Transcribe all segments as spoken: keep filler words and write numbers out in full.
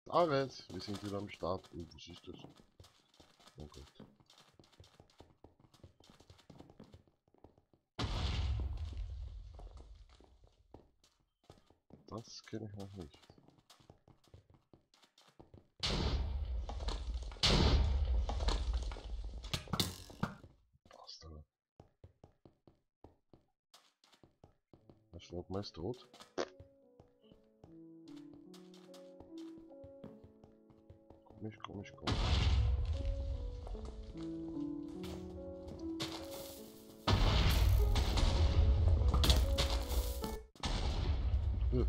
David, wir sind wieder am Start. Und was ist das? Oh Gott. Das kenne ich noch nicht. Bastard. Der Schwab ist tot. Komisch, komisch, komisch. Hm.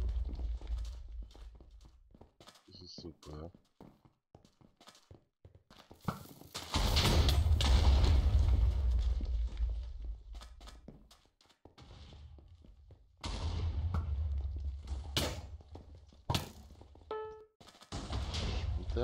Das ist super, ja. Der?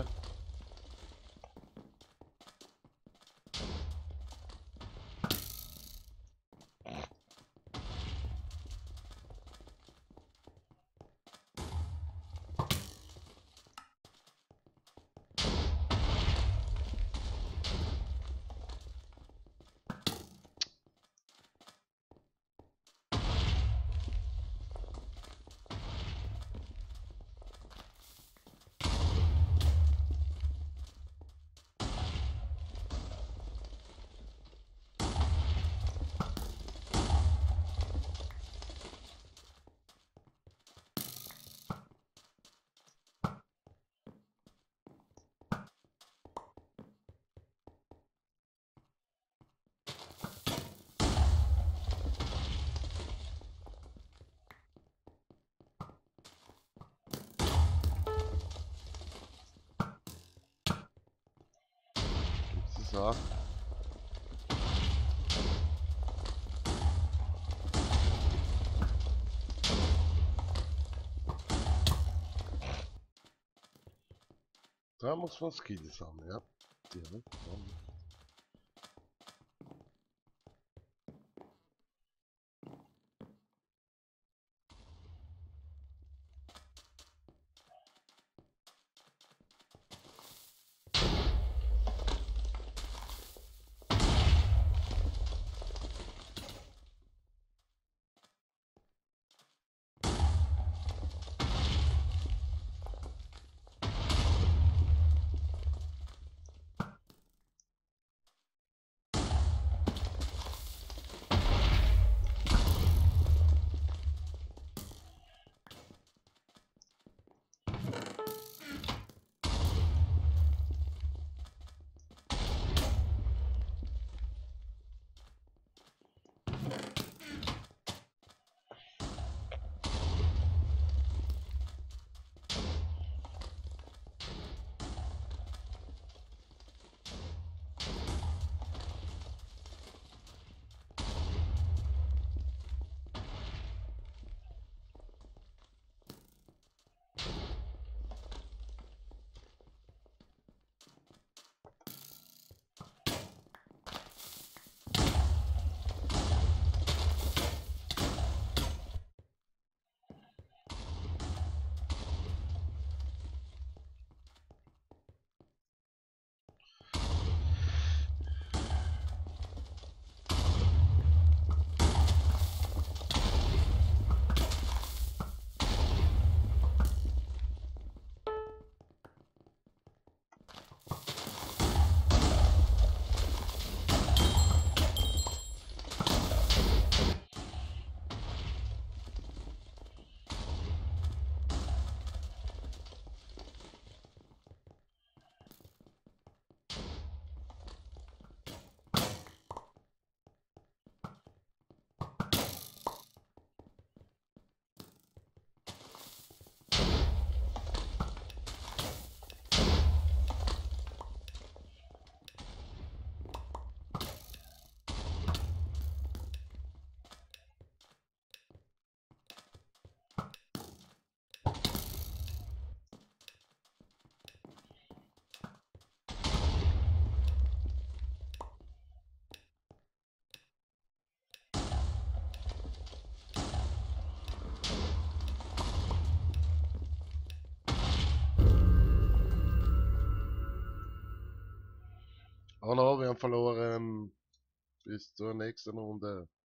Gibt's das auch? Da muss man Skills haben, ja. Direkt dann. Ja, nu har vi en förlorare. Bis zur nächsten Runde.